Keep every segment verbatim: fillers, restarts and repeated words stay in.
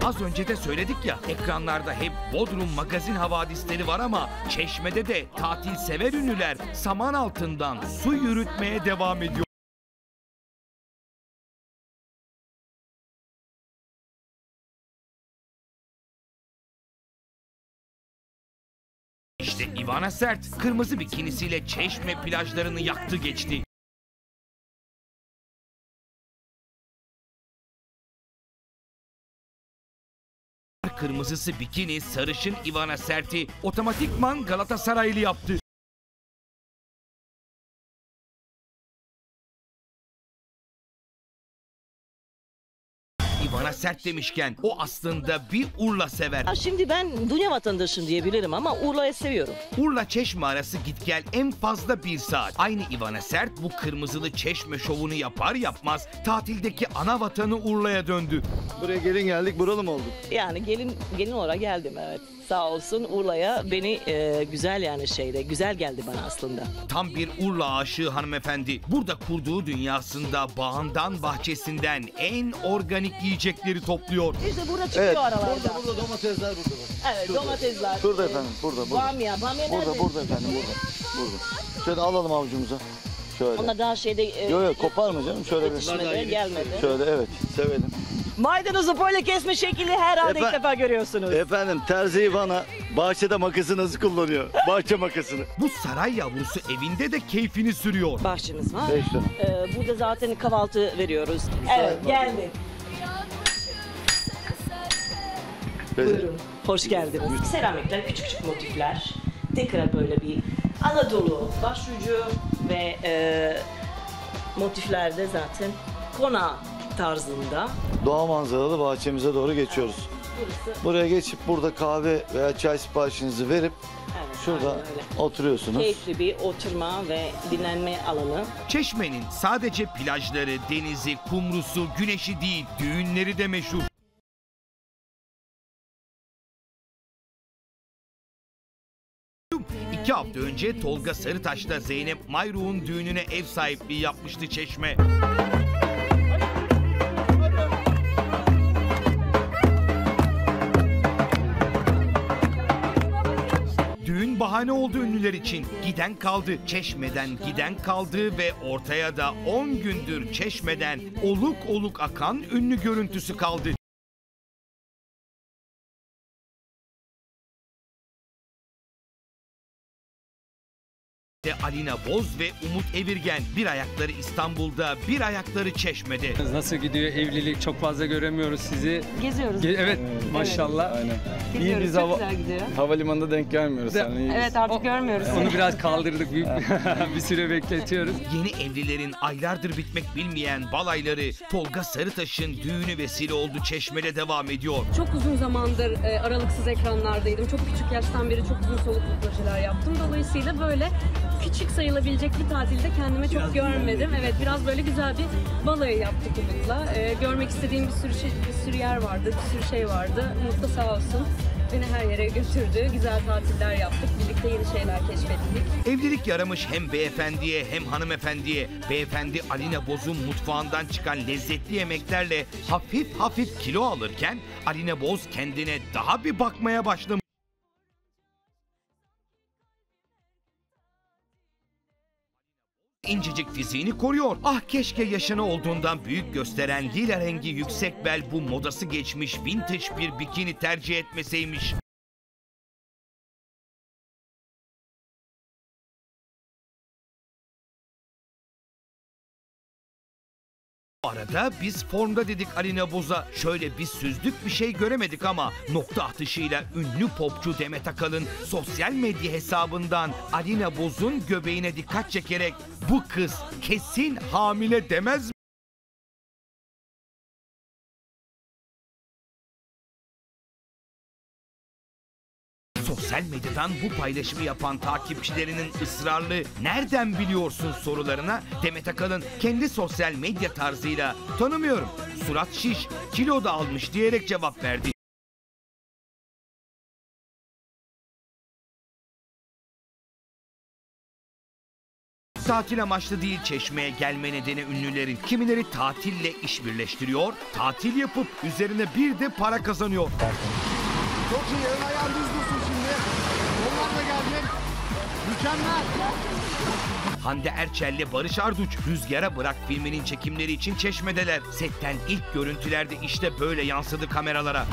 Az önce de söyledik ya, ekranlarda hep Bodrum magazin havadisleri var ama Çeşme'de de tatilsever ünlüler saman altından su yürütmeye devam ediyor. İşte Ivana Sert kırmızı bikinisiyle Çeşme plajlarını yaktı geçti. Kırmızısı bikini sarışın Ivana Sert'i otomatikman Galatasaraylı yaptı. Ivana Sert demişken o aslında bir Urla sever. Şimdi ben dünya vatandaşım diyebilirim ama Urla'yı seviyorum. Urla Çeşme arası git gel en fazla bir saat. Aynı Ivana Sert bu kırmızılı Çeşme şovunu yapar yapmaz tatildeki ana vatanı Urla'ya döndü. Buraya gelin geldik, buralı mı olduk? Yani gelin gelin olarak geldim, evet. Sağ olsun Urla'ya beni e, güzel yani şeyde güzel geldi bana aslında. Tam bir Urla aşığı hanımefendi. Burada kurduğu dünyasında bağından bahçesinden en organik yiyecekleri topluyor. İşte burada çıkıyor Evet, aralarda. burada, burada domatesler burada. Evet, domatesler. Burada efendim, burada. burada. Bamya, bamya Burada, nerede? burada efendim, burada. Burada. Şöyle alalım avucumuza. Şöyle. Onlar daha şeyde... E, Yok yok, kopar mı canım? Şöyle bir. yetişmedi, gelmedi. Şöyle, evet, sevelim. Maydanozu böyle kesme şekli herhalde Efe- ilk defa görüyorsunuz. Efendim, terzi bana bahçede makası nasıl kullanıyor? Bahçe makasını. Bu saray yavrusu evinde de keyfini sürüyor. Bahçemiz var. Beş tane. Ee, burada zaten kahvaltı veriyoruz. Evet, geldik. Buyurun, hoş geldiniz. Seramikler, küçük küçük motifler. Tekrar böyle bir Anadolu başucu ve e, motiflerde zaten kona tarzında. Doğa manzaralı bahçemize doğru geçiyoruz. Burası, Buraya geçip burada kahve veya çay siparişinizi verip evet, şurada aynen öyle. oturuyorsunuz. Keyifli bir oturma ve dinlenme alanı. Çeşme'nin sadece plajları, denizi, kumrusu, güneşi değil, düğünleri de meşhur. İki hafta önce Tolga Sarıtaş'ta Zeynep Mayruh'un düğününe ev sahipliği yapmıştı Çeşme. Düğün bahane oldu ünlüler için. Giden kaldı, Çeşme'den giden kaldı ve ortaya da on gündür Çeşme'den oluk oluk akan ünlü görüntüsü kaldı. Alina Boz ve Umut Evirgen bir ayakları İstanbul'da, bir ayakları Çeşme'de. Nasıl gidiyor evlilik? Çok fazla göremiyoruz sizi. Geziyoruz. Ge- evet, maşallah. Aynen. Geziyoruz. İyi biz çok hava güzel gidiyor. havalimanında denk gelmiyoruz. De- Yani iyiyiz. Evet, artık O- görmüyoruz. Onu biraz kaldırdık, bir, bir süre bekletiyoruz. Yeni evlilerin aylardır bitmek bilmeyen balayları Tolga Sarıtaş'ın düğünü vesile oldu Çeşme'de devam ediyor. Çok uzun zamandır e, aralıksız ekranlardaydım. Çok küçük yaştan beri çok uzun soluklu projeler yaptım. Dolayısıyla böyle küçük sayılabilecek bir tatilde kendime çok görmedim. Evet, biraz böyle güzel bir balayı yaptık Umut'la. E, görmek istediğim bir sürü şey, bir sürü yer vardı, bir sürü şey vardı. Umut da sağ olsun beni her yere götürdü. Güzel tatiller yaptık. Birlikte yeni şeyler keşfettik. Evlilik yaramış hem beyefendiye hem hanımefendiye. Beyefendi Alina Boz'un mutfağından çıkan lezzetli yemeklerle hafif hafif kilo alırken Alina Boz kendine daha bir bakmaya başlamış. İncecik fiziğini koruyor. Ah keşke yaşını olduğundan büyük gösteren lila rengi yüksek bel bu modası geçmiş vintage bir bikini tercih etmeseymiş. Bu arada biz formda dedik Alina Boz'a. Şöyle bir süzlük bir şey göremedik ama nokta atışıyla ünlü popçu Demet Akalın sosyal medya hesabından Alina Boz'un göbeğine dikkat çekerek bu kız kesin hamile demez mi? Sosyal medyadan bu paylaşımı yapan takipçilerinin ısrarlı "nereden biliyorsun" sorularına Demet Akalın kendi sosyal medya tarzıyla "tanımıyorum, surat şiş, kilo da almış" diyerek cevap verdi. Sırf tatil amaçlı değil Çeşme'ye gelme nedeni ünlülerin. Kimileri tatille iş birleştiriyor, tatil yapıp üzerine bir de para kazanıyor. Çok iyi. Ön ayağın düz dursun şimdi. Onlar da geldi. Mükemmel. Hande Erçel'le Barış Arduç Rüzgara Bırak filminin çekimleri için Çeşme'deler. Setten ilk görüntülerde işte böyle yansıdı kameralara.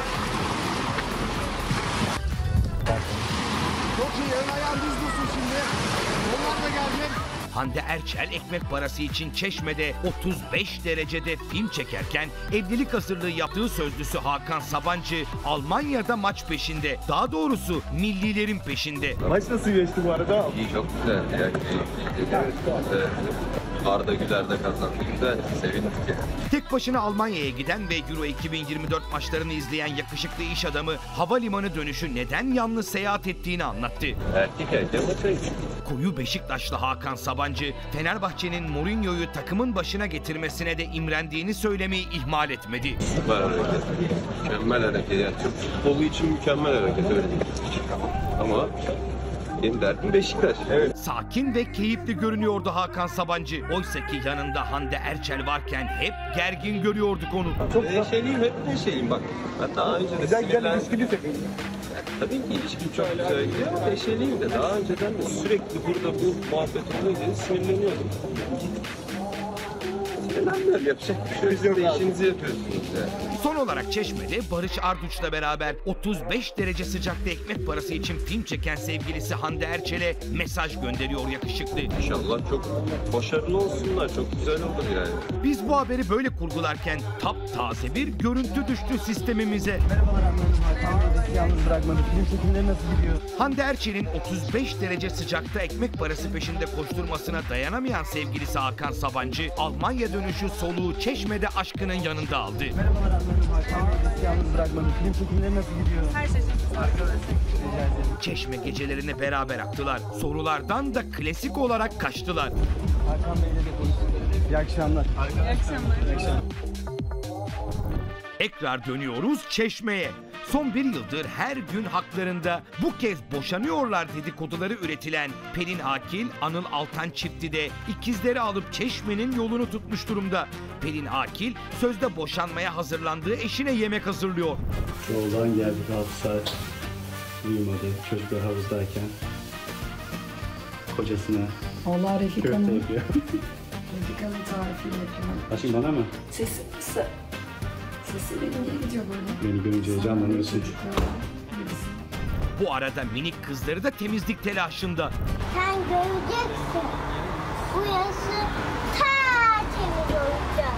Çok iyi. Ön ayağın düz dursun şimdi. Onlar da geldi. Hande Erçel ekmek parası için Çeşme'de otuz beş derecede film çekerken evlilik hazırlığı yaptığı sözlüsü Hakan Sabancı Almanya'da maç peşinde. Daha doğrusu millilerin peşinde. Maç nasıl geçti bu arada? İyi, çok güzel. Yani, evet, evet. Arda Güler de kazandı. Güzel, sevindik yani. Tek başına Almanya'ya giden ve Euro iki bin yirmi dört maçlarını izleyen yakışıklı iş adamı havalimanı dönüşü neden yalnız seyahat ettiğini anlattı. Erkek erkeğe maça gitti. Koyu Beşiktaşlı Hakan Sabancı, Fenerbahçe'nin Mourinho'yu takımın başına getirmesine de imrendiğini söylemeyi ihmal etmedi. Süper hareket. Mükemmel hareket. Yani Türk futbolu için mükemmel hareket. Öyle değil. Ama benim derdim Beşiktaş. Evet. Sakin ve keyifli görünüyordu Hakan Sabancı. Oysa ki yanında Hande Erçel varken hep gergin görüyorduk onu. Çok neşeliyim, hep neşeliyim bak. Ben daha önce de Güzel güzel sinirlen- ilişkili takım. Tabii ki ilişkim çok güzel gidiyor ama neşeliyim de daha önceden de sürekli burada bu muhabbet olunca sinirleniyordum. Sinirlenmiyorum, yapacak bir şey yok. Siz de işinizi yapıyorsunuz yani. Son olarak Çeşme'de Barış Arduç'la beraber otuz beş derece sıcakta ekmek parası için film çeken sevgilisi Hande Erçel'e mesaj gönderiyor yakışıklı. İnşallah çok başarılı olsunlar, çok güzel olur yani. Biz bu haberi böyle kurgularken taptaze bir görüntü düştü sistemimize. Merhabalar Hanım. Hakan Bey bizi yalnız bırakmadı. Film çekimleri nasıl gidiyor? Hande Erçel'in otuz beş derece sıcakta ekmek parası peşinde koşturmasına dayanamayan sevgilisi Hakan Sabancı, Almanya dönüşü soluğu Çeşme'de aşkının yanında aldı. Merhabalar Hanım. Hakan Bey bizi yalnız bırakmadı. Film çekimleri nasıl gidiyor? Her şey Çeşme gecelerine beraber aktılar. Sorulardan da klasik olarak kaçtılar. Hakan Bey'le de konuştuk. İyi akşamlar. İyi akşamlar. İyi akşamlar. Tekrar dönüyoruz Çeşme'ye. Son bir yıldır her gün haklarında bu kez boşanıyorlar dedikoduları üretilen Pelin Akil, Anıl Altan çifti de ikizleri alıp Çeşme'nin yolunu tutmuş durumda. Pelin Akil sözde boşanmaya hazırlandığı eşine yemek hazırlıyor. Yoldan geldik altı saat uyumadı çocuklar havuzdayken. Kocasına Vallahi köfte Refika'nın yapıyor. Refika'nın tarifiyle yapıyorum. Aşkım bana mı? Sesi, se, sesi benim iyi gidiyor böyle. Beni görünce heyecanlanıyorsun. Bu arada minik kızları da temizlik telaşında. Sen göreceksin. Bu yaşı ta temiz olacak.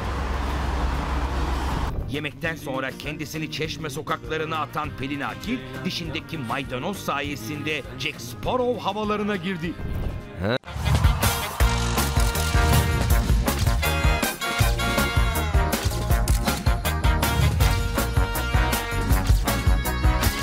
Yemekten sonra kendisini Çeşme sokaklarına atan Pelin Akil, dişindeki maydanoz sayesinde Jack Sparrow havalarına girdi.